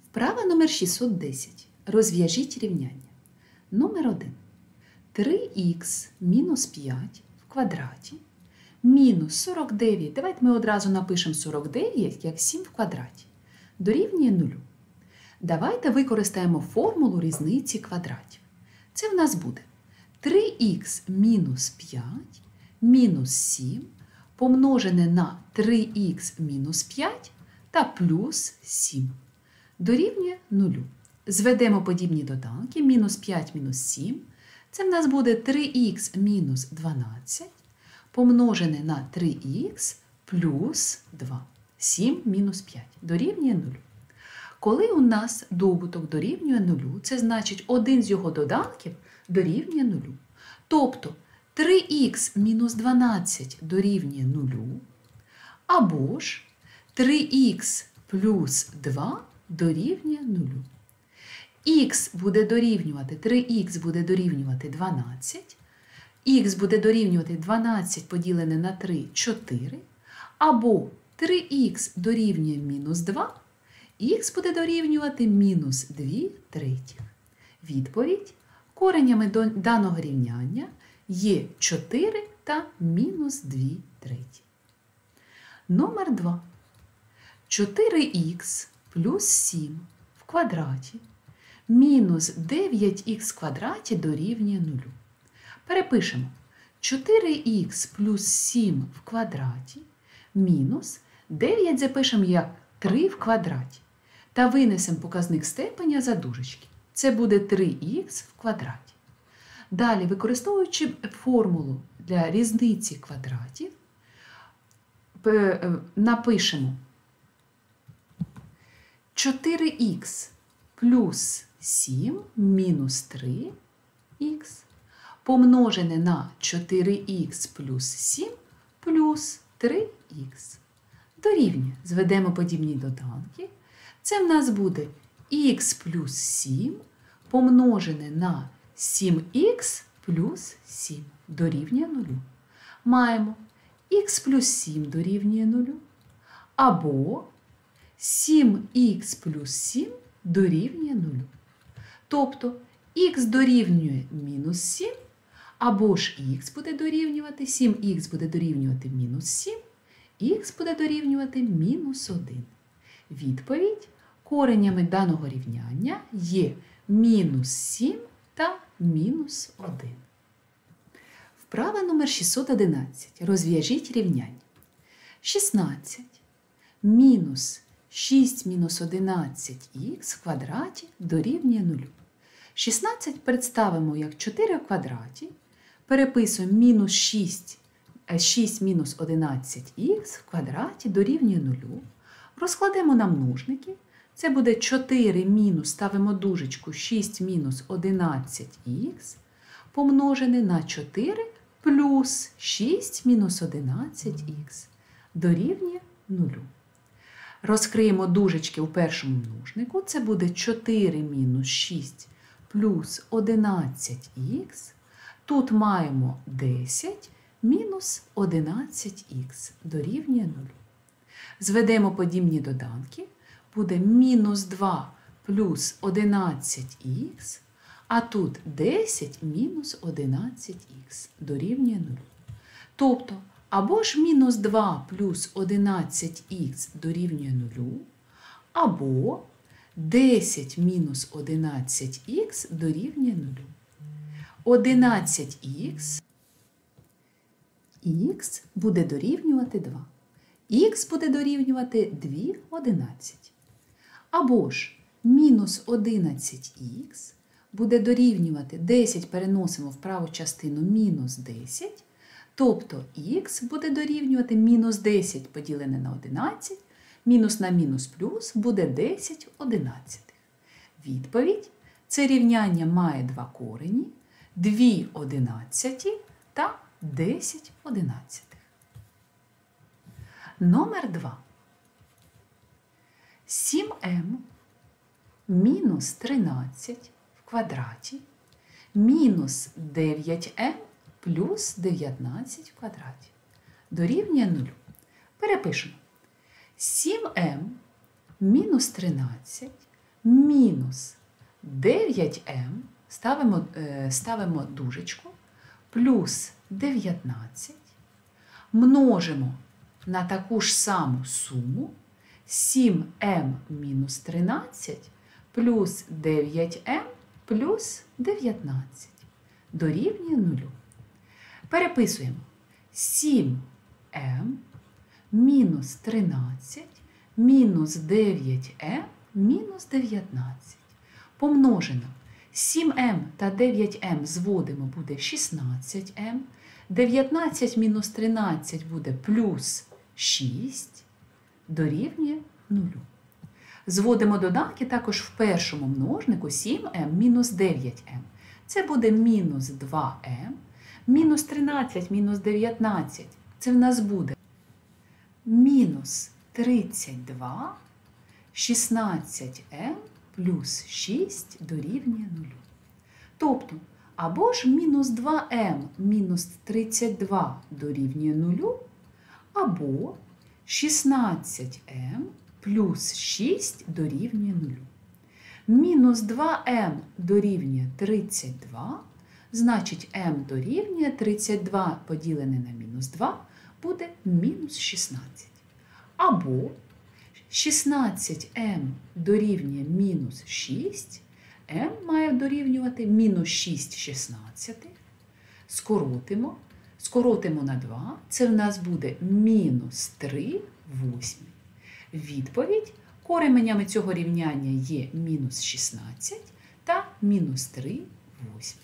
Вправа номер 610. Розв'яжіть рівняння. Номер 1. 3х мінус 5 в квадраті мінус 49. Давайте ми одразу напишемо 49 як 7 в квадраті. Дорівнює 0. Давайте використаємо формулу різниці квадратів. Це в нас буде 3х мінус 5 мінус 7 помножене на 3х мінус 5 та плюс 7. Дорівнює 0. Зведемо подібні доданки. Мінус 5 мінус 7. Це в нас буде 3х мінус 12 помножене на 3х плюс 2. 7 мінус 5. Дорівнює 0. Коли у нас добуток дорівнює 0, це значить один з його доданків дорівнює 0. Тобто 3х мінус 12 дорівнює 0, або ж 3х плюс 2 дорівнює 0. Х буде дорівнювати, 3х буде дорівнювати 12, х буде дорівнювати 12 поділене на 3 – 4, або 3х дорівнює мінус 2, х буде дорівнювати мінус 2 третіх. Відповідь: коренями даного рівняння є 4 та мінус 2 треті. Номер 2. 4х плюс 7 в квадраті мінус 9х в квадраті дорівнює 0. Перепишемо. 4х плюс 7 в квадраті мінус 9 запишемо як 3 в квадраті. Та винесемо показник степеня за дужечки. Це буде 3х в квадраті. Далі, використовуючи формулу для різниці квадратів, напишемо 4х плюс 7 мінус 3х помножене на 4х плюс 7 плюс 3х. Дорівнює. Зведемо подібні доданки. Це в нас буде х плюс 7 помножене на 7х плюс 7 дорівнює 0. Маємо х плюс 7 дорівнює 0, або 7х плюс 7 дорівнює 0. Тобто х дорівнює мінус 7, або ж х буде дорівнювати, 7х буде дорівнювати мінус 7, х буде дорівнювати мінус 1. Відповідь: коренями даного рівняння є мінус 7 та мінус 1. Вправа номер 611. Розв'яжіть рівняння. 16 мінус 6 мінус 11х в квадраті дорівнює 0. 16 представимо як 4 в квадраті. Переписуємо мінус 6 мінус 11х в квадраті дорівнює 0. Розкладемо на множники. Це буде 4 мінус, ставимо дужечку, 6 мінус 11х помножене на 4 плюс 6 мінус 11х дорівнює 0. Розкриємо дужечки у першому множнику. Це буде 4 мінус 6 плюс 11х. Тут маємо 10 мінус 11х дорівнює 0. Зведемо подібні доданки. Буде мінус 2 плюс 11х, а тут 10 мінус 11х дорівнює 0. Тобто, або ж мінус 2 плюс 11х дорівнює 0, або 10 мінус 11х дорівнює 0. 11х буде дорівнювати 2. Х буде дорівнювати 2 11. Або ж мінус 11х буде дорівнювати 10, переносимо в праву частину мінус 10, тобто х буде дорівнювати мінус 10 поділене на 11, мінус на мінус плюс буде 10 одинадцятих. Відповідь: це рівняння має два корені, 2 одинадцяті та 10 одинадцятих. Номер 2. 7m мінус 13 в квадраті мінус 9m плюс 19 в квадраті дорівнює 0. Перепишемо. 7m мінус 13 мінус 9m, ставимо дужечку, плюс 19, множимо на таку ж саму суму 7m мінус 13 плюс 9m плюс 19 дорівнює 0. Переписуємо 7m мінус 13 мінус 9m мінус 19 помножено 7m та 9m зводимо, буде 16m, 19 мінус 13 буде плюс 6 дорівнює 0. Зводимо доданки також в першому множнику 7m мінус 9m. Це буде мінус 2m, мінус 13 мінус 19, це в нас буде мінус 32, 16m плюс 6 дорівнює 0. Тобто, або ж мінус 2m мінус 32 дорівнює 0, або 16m плюс 6 дорівнює 0. Мінус 2m дорівнює 32, значить m дорівнює 32 поділене на мінус 2 буде мінус 16. Або 16m дорівнює мінус 6, m має дорівнювати мінус 6 шістнадцятих. Скоротимо на 2, це в нас буде мінус 3 восьмі. Відповідь коременями цього рівняння є мінус 16 та мінус 3 восьмі.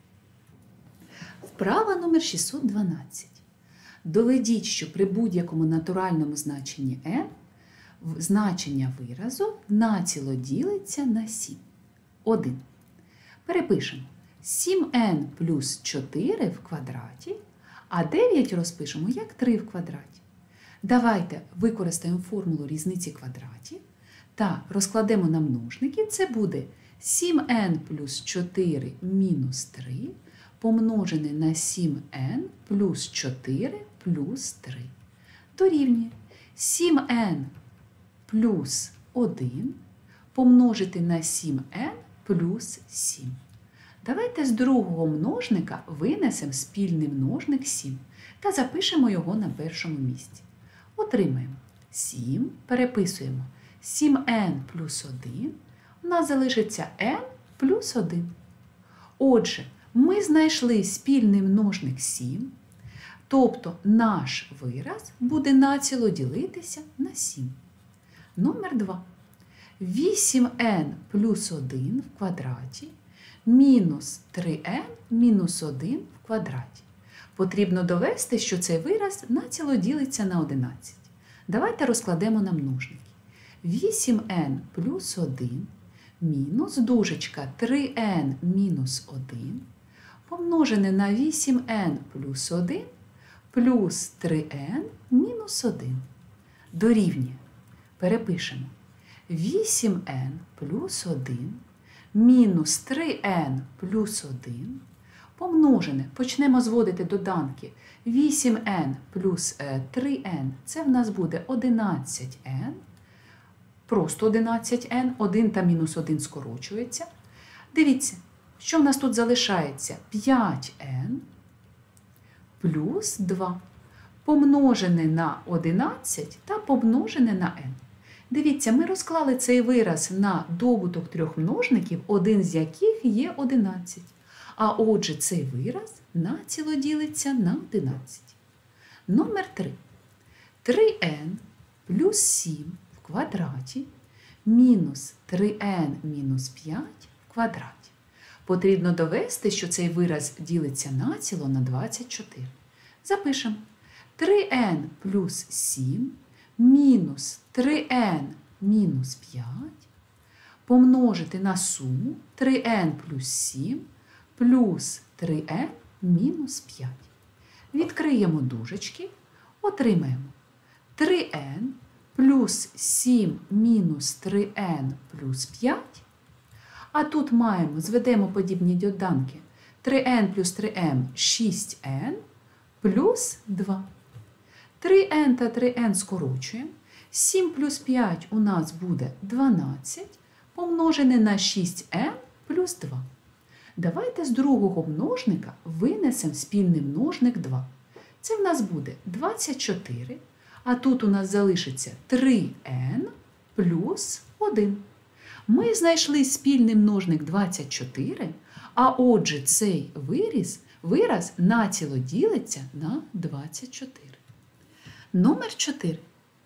Вправа номер 612. Доведіть, що при будь-якому натуральному значенні n значення виразу націло ділиться на 7. 1. Перепишемо 7n плюс 4 в квадраті, а 9 розпишемо як 3 в квадраті. Давайте використаємо формулу різниці квадратів та розкладемо на множники. Це буде 7n плюс 4 мінус 3 помножене на 7n плюс 4 плюс 3. Дорівнює 7n плюс 1 помножити на 7n плюс 7. Давайте з другого множника винесемо спільний множник 7 та запишемо його на першому місці. Отримаємо 7, переписуємо 7n плюс 1, у нас залишиться n плюс 1. Отже, ми знайшли спільний множник 7, тобто наш вираз буде націло ділитися на 7. Номер 2. 8n плюс 1 в квадраті мінус 3n мінус 1 в квадраті. Потрібно довести, що цей вираз націло ділиться на 11. Давайте розкладемо на множники. 8n плюс 1 мінус дужечка 3n мінус 1 помножене на 8n плюс 1 плюс 3n мінус 1 дорівнює. Перепишемо 8n плюс 1 мінус 3n плюс 1 помножене, почнемо зводити доданки, 8n плюс 3n, це в нас буде 11n, просто 11n, 1 та мінус 1 скорочується. Дивіться, що в нас тут залишається? 5n плюс 2 помножене на 11 та помножене на n. Дивіться, ми розклали цей вираз на добуток трьох множників, один з яких є 11. А отже, цей вираз націло ділиться на 11. Номер 3. 3n плюс 7 в квадраті мінус 3n мінус 5 в квадраті. Потрібно довести, що цей вираз ділиться націло на 24. Запишемо 3n плюс 7 мінус 3n мінус 5 помножити на суму 3n плюс 7 плюс 3n мінус 5. Відкриємо дужечки, отримаємо 3n плюс 7 мінус 3n плюс 5. А тут маємо, зведемо подібні доданки. 3n плюс 3m – 6n плюс 2. 3n та 3n скорочуємо. 7 плюс 5 у нас буде 12, помножене на 6n плюс 2. Давайте з другого множника винесемо спільний множник 2. Це в нас буде 24, а тут у нас залишиться 3n плюс 1. Ми знайшли спільний множник 24, а отже цей вираз націло ділиться на 24. Номер 4.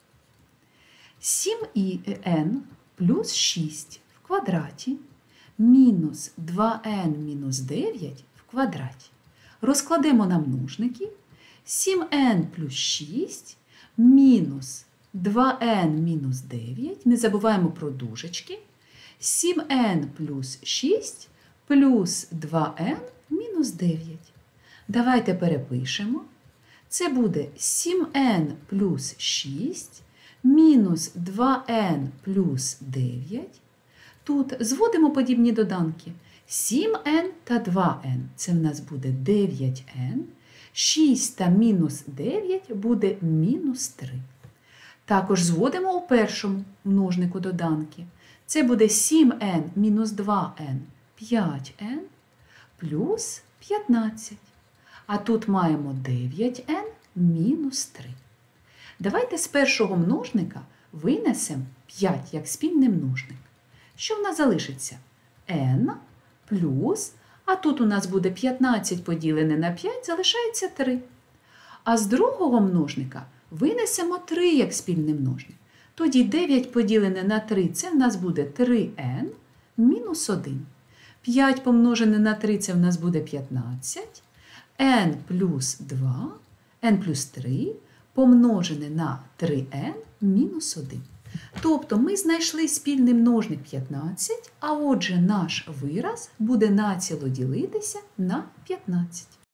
7n плюс 6 в квадраті мінус 2n мінус 9 в квадраті. Розкладемо на множники. 7n плюс 6 мінус 2n мінус 9. Не забуваємо про дужечки. 7n плюс 6 плюс 2n мінус 9. Давайте перепишемо. Це буде 7n плюс 6 мінус 2n плюс 9. Тут зводимо подібні доданки. 7n та 2n – це в нас буде 9n. 6 та мінус 9 буде мінус 3. Також зводимо у першому множнику доданки. Це буде 7n мінус 2n – 5n плюс 15. А тут маємо 9n мінус 3. Давайте з першого множника винесемо 5 як спільний множник. Що в нас залишиться? n плюс, а тут у нас буде 15 поділене на 5, залишається 3. А з другого множника винесемо 3 як спільний множник. Тоді 9 поділене на 3 – це в нас буде 3n мінус 1. 5 помножене на 3 – це в нас буде 15. n плюс 2, n плюс 3 помножене на 3n мінус 1. Тобто ми знайшли спільний множник 15, а отже наш вираз буде націло ділитися на 15.